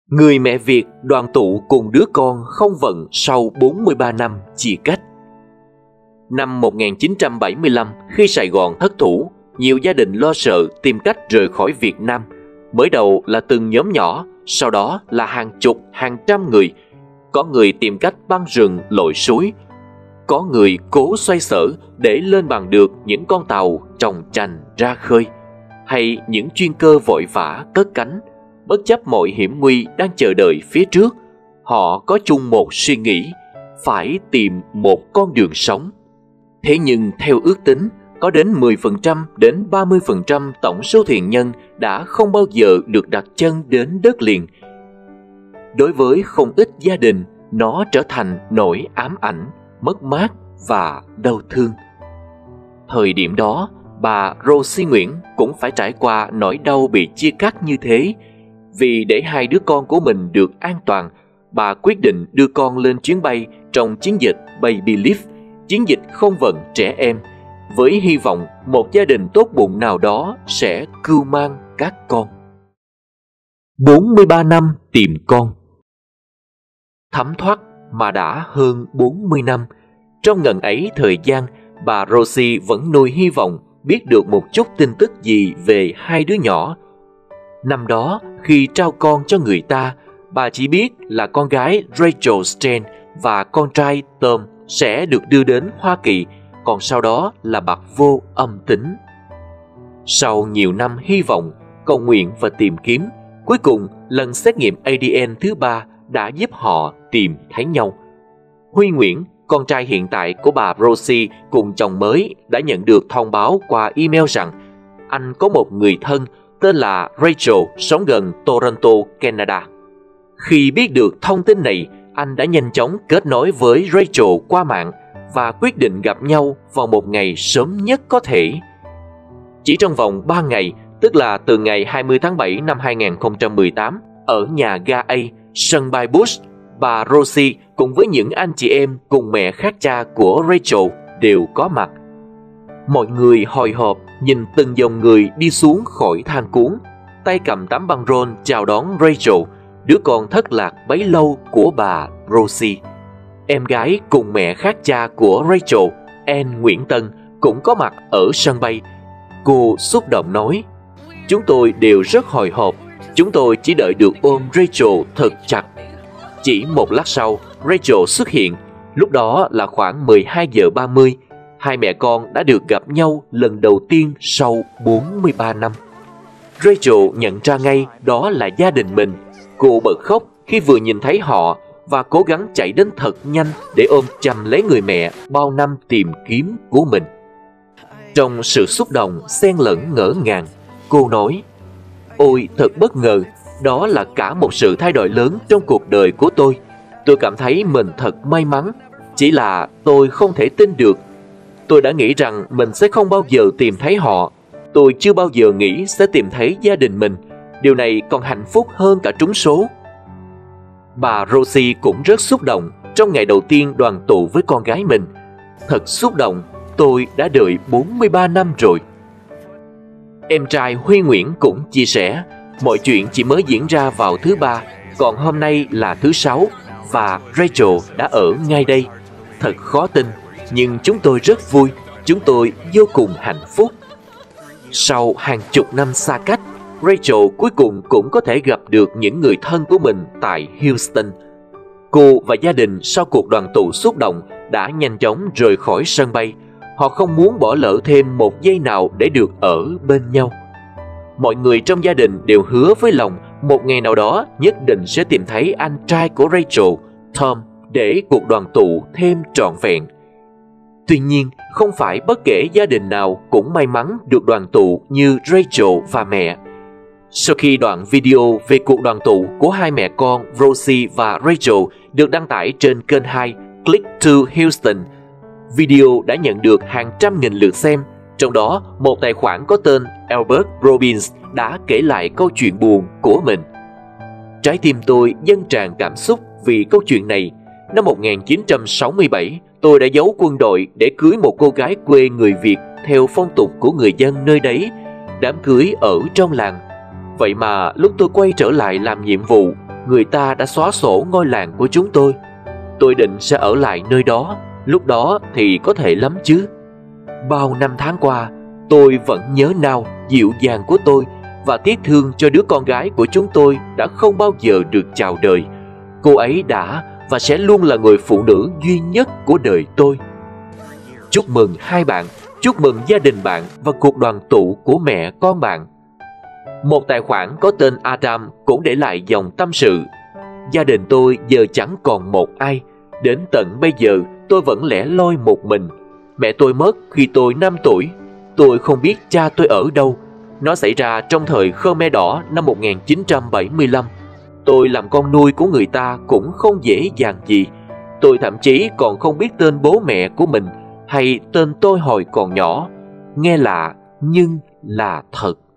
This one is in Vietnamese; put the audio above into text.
Người mẹ Việt đoàn tụ cùng đứa con không vận sau 43 năm chia cách. Năm 1975, khi Sài Gòn thất thủ, nhiều gia đình lo sợ tìm cách rời khỏi Việt Nam. Mới đầu là từng nhóm nhỏ, sau đó là hàng chục, hàng trăm người. Có người tìm cách băng rừng lội suối, có người cố xoay sở để lên bằng được những con tàu trồng chành ra khơi, hay những chuyên cơ vội vã cất cánh. Bất chấp mọi hiểm nguy đang chờ đợi phía trước, họ có chung một suy nghĩ: phải tìm một con đường sống. Thế nhưng theo ước tính, có đến 10% đến 30% tổng số thuyền nhân đã không bao giờ được đặt chân đến đất liền. Đối với không ít gia đình, nó trở thành nỗi ám ảnh, mất mát và đau thương. Thời điểm đó, bà Rosie Nguyễn cũng phải trải qua nỗi đau bị chia cắt như thế. Vì để hai đứa con của mình được an toàn, bà quyết định đưa con lên chuyến bay trong chiến dịch Baby Lift, chiến dịch không vận trẻ em, với hy vọng một gia đình tốt bụng nào đó sẽ cưu mang các con. 43 năm tìm con. Thấm thoát mà đã hơn 40 năm. Trong ngần ấy thời gian, bà Rosie vẫn nuôi hy vọng biết được một chút tin tức gì về hai đứa nhỏ. Năm đó, khi trao con cho người ta, bà chỉ biết là con gái Rachel Stein và con trai Tom sẽ được đưa đến Hoa Kỳ, còn sau đó là bặt vô âm tính. Sau nhiều năm hy vọng, cầu nguyện và tìm kiếm, cuối cùng lần xét nghiệm ADN thứ 3 đã giúp họ tìm thấy nhau. Huy Nguyễn, con trai hiện tại của bà Rosie cùng chồng mới, đã nhận được thông báo qua email rằng anh có một người thân tên là Rachel sống gần Toronto, Canada. Khi biết được thông tin này, anh đã nhanh chóng kết nối với Rachel qua mạng và quyết định gặp nhau vào một ngày sớm nhất có thể. Chỉ trong vòng 3 ngày, tức là từ ngày 20 tháng 7 năm 2018, ở nhà ga A, sân bay Bush, bà Rosie cùng với những anh chị em cùng mẹ khác cha của Rachel đều có mặt. Mọi người hồi hộp nhìn từng dòng người đi xuống khỏi thang cuốn, tay cầm tấm băng rôn chào đón Rachel, đứa con thất lạc bấy lâu của bà Rosie. Em gái cùng mẹ khác cha của Rachel, Anne Nguyễn Tân, cũng có mặt ở sân bay. Cô xúc động nói: "Chúng tôi đều rất hồi hộp, chúng tôi chỉ đợi được ôm Rachel thật chặt." Chỉ một lát sau, Rachel xuất hiện. Lúc đó là khoảng 12 giờ 30. Hai mẹ con đã được gặp nhau lần đầu tiên sau 43 năm. Rachel nhận ra ngay đó là gia đình mình. Cô bật khóc khi vừa nhìn thấy họ và cố gắng chạy đến thật nhanh để ôm chầm lấy người mẹ bao năm tìm kiếm của mình. Trong sự xúc động xen lẫn ngỡ ngàng, cô nói: "Ôi, thật bất ngờ, đó là cả một sự thay đổi lớn trong cuộc đời của tôi. Tôi cảm thấy mình thật may mắn, chỉ là tôi không thể tin được. Tôi đã nghĩ rằng mình sẽ không bao giờ tìm thấy họ. Tôi chưa bao giờ nghĩ sẽ tìm thấy gia đình mình. Điều này còn hạnh phúc hơn cả trúng số." Bà Rosie cũng rất xúc động trong ngày đầu tiên đoàn tụ với con gái mình. "Thật xúc động, tôi đã đợi 43 năm rồi." Em trai Huy Nguyễn cũng chia sẻ: "Mọi chuyện chỉ mới diễn ra vào thứ Ba, còn hôm nay là thứ Sáu và Rachel đã ở ngay đây. Thật khó tin, nhưng chúng tôi rất vui, chúng tôi vô cùng hạnh phúc." Sau hàng chục năm xa cách, Rachel cuối cùng cũng có thể gặp được những người thân của mình tại Houston. Cô và gia đình sau cuộc đoàn tụ xúc động đã nhanh chóng rời khỏi sân bay. Họ không muốn bỏ lỡ thêm một giây nào để được ở bên nhau. Mọi người trong gia đình đều hứa với lòng một ngày nào đó nhất định sẽ tìm thấy anh trai của Rachel, Tom, để cuộc đoàn tụ thêm trọn vẹn. Tuy nhiên, không phải bất kể gia đình nào cũng may mắn được đoàn tụ như Rachel và mẹ. Sau khi đoạn video về cuộc đoàn tụ của hai mẹ con Rosie và Rachel được đăng tải trên kênh 2 Click to Houston, video đã nhận được hàng trăm nghìn lượt xem. Trong đó, một tài khoản có tên Albert Robbins đã kể lại câu chuyện buồn của mình. "Trái tim tôi dâng tràn cảm xúc vì câu chuyện này. Năm 1967, tôi đã giấu quân đội để cưới một cô gái quê người Việt theo phong tục của người dân nơi đấy. Đám cưới ở trong làng. Vậy mà lúc tôi quay trở lại làm nhiệm vụ, người ta đã xóa sổ ngôi làng của chúng tôi. Tôi định sẽ ở lại nơi đó, lúc đó thì có thể lắm chứ. Bao năm tháng qua, tôi vẫn nhớ nao dịu dàng của tôi và tiếc thương cho đứa con gái của chúng tôi đã không bao giờ được chào đời. Cô ấy đã và sẽ luôn là người phụ nữ duy nhất của đời tôi. Chúc mừng hai bạn, chúc mừng gia đình bạn và cuộc đoàn tụ của mẹ con bạn. Một tài khoản có tên Adam cũng để lại dòng tâm sự: gia đình tôi giờ chẳng còn một ai. Đến tận bây giờ tôi vẫn lẻ loi một mình. Mẹ tôi mất khi tôi 5 tuổi. Tôi không biết cha tôi ở đâu. Nó xảy ra trong thời Khmer Đỏ năm 1975. Tôi làm con nuôi của người ta cũng không dễ dàng gì. Tôi thậm chí còn không biết tên bố mẹ của mình hay tên tôi hồi còn nhỏ. Nghe lạ nhưng là thật.